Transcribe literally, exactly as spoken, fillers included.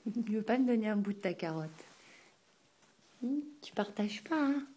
Tu veux pas me donner un bout de ta carotte? Hmm, tu partages pas, hein?